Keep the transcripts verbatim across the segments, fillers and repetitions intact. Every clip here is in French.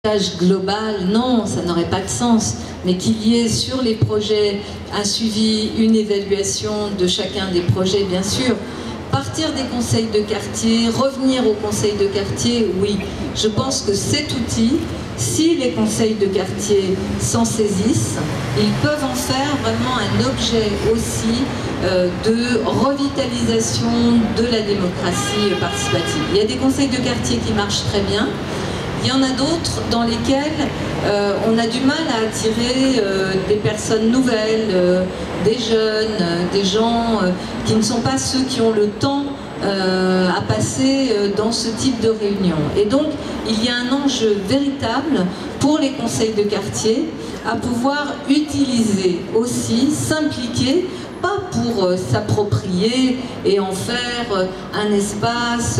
global, non, ça n'aurait pas de sens, mais qu'il y ait sur les projets un suivi, une évaluation de chacun des projets, bien sûr. Partir des conseils de quartier, revenir aux conseils de quartier, oui. Je pense que cet outil, si les conseils de quartier s'en saisissent, ils peuvent en faire vraiment un objet aussi euh, de revitalisation de la démocratie participative. Il y a des conseils de quartier qui marchent très bien. Il y en a d'autres dans lesquels euh, on a du mal à attirer euh, des personnes nouvelles, euh, des jeunes, euh, des gens euh, qui ne sont pas ceux qui ont le temps euh, à passer euh, dans ce type de réunion. Et donc, il y a un enjeu véritable pour les conseils de quartier à pouvoir utiliser aussi, s'impliquer, pas pour euh, s'approprier et en faire euh, un espace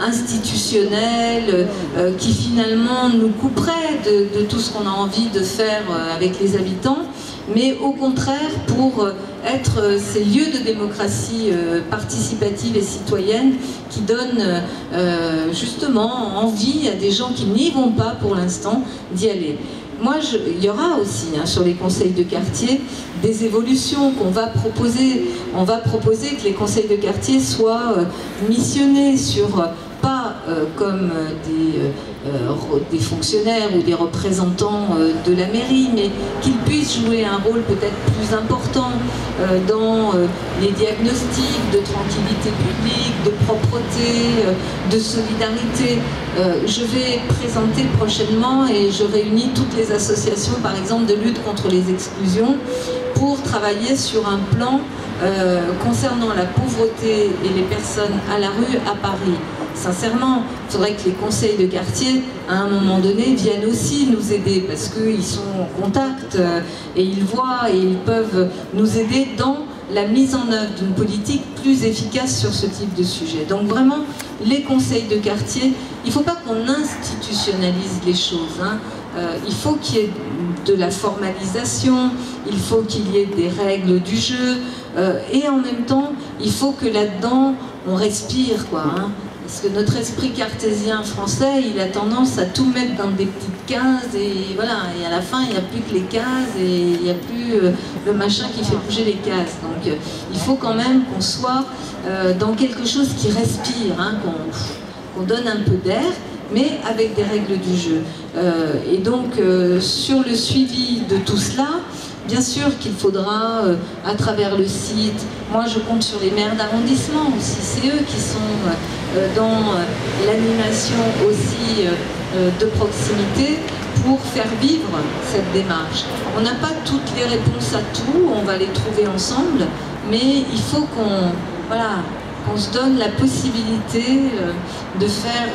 institutionnel euh, qui finalement nous couperait de, de tout ce qu'on a envie de faire euh, avec les habitants, mais au contraire pour euh, être euh, ces lieux de démocratie euh, participative et citoyenne qui donnent euh, justement envie à des gens qui n'y vont pas pour l'instant d'y aller. Moi, je, il y aura aussi hein, sur les conseils de quartier des évolutions qu'on va proposer. On va proposer que les conseils de quartier soient euh, missionnés sur, euh, pas euh, comme euh, des, euh, des fonctionnaires ou des représentants euh, de la mairie, mais qu'ils puissent jouer un rôle peut-être plus important euh, dans euh, les diagnostics de tranquillité publique, de propreté, euh, de solidarité. Euh, je vais présenter prochainement et je réunis toutes les associations, par exemple, de lutte contre les exclusions, pour travailler sur un plan euh, concernant la pauvreté et les personnes à la rue à Paris. Sincèrement, il faudrait que les conseils de quartier, à un moment donné, viennent aussi nous aider, parce qu'ils sont en contact euh, et ils voient et ils peuvent nous aider dans la mise en œuvre d'une politique plus efficace sur ce type de sujet. Donc vraiment, les conseils de quartier, il ne faut pas qu'on institutionnalise les choses. Hein. Euh, il faut qu'il y ait de la formalisation, il faut qu'il y ait des règles du jeu, euh, et en même temps, il faut que là-dedans, on respire, quoi. Hein. Parce que notre esprit cartésien français, il a tendance à tout mettre dans des petites cases, et voilà, et à la fin, il n'y a plus que les cases, et il n'y a plus euh, le machin qui fait bouger les cases. Donc euh, il faut quand même qu'on soit euh, dans quelque chose qui respire, hein, qu'on qu'on donne un peu d'air, mais avec des règles du jeu. Euh, et donc, euh, sur le suivi de tout cela, bien sûr qu'il faudra, euh, à travers le site, moi je compte sur les maires d'arrondissement aussi, c'est eux qui sont euh, dans euh, l'animation aussi euh, de proximité pour faire vivre cette démarche. On n'a pas toutes les réponses à tout, on va les trouver ensemble, mais il faut qu'on voilà, qu'on se donne la possibilité euh, de faire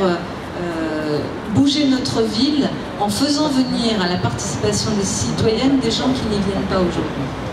euh, bouger notre ville en faisant venir à la participation des citoyennes des gens qui n'y viennent pas aujourd'hui.